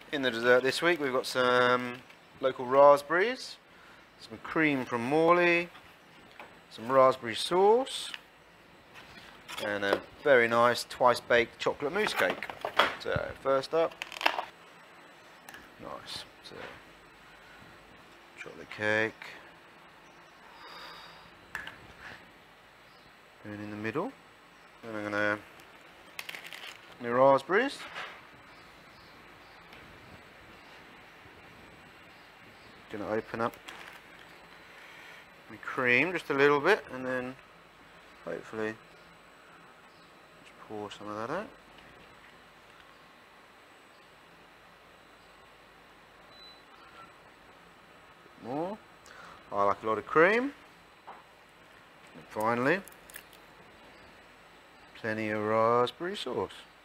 In the dessert this week we've got some local raspberries, some cream from Mawley, some raspberry sauce, and a very nice twice baked chocolate mousse cake. So first up, nice chocolate cake, going in the middle, and I'm going to my raspberries. Going to open up my cream just a little bit, and then hopefully just pour some of that out. A bit more. I like a lot of cream. And finally, plenty of raspberry sauce.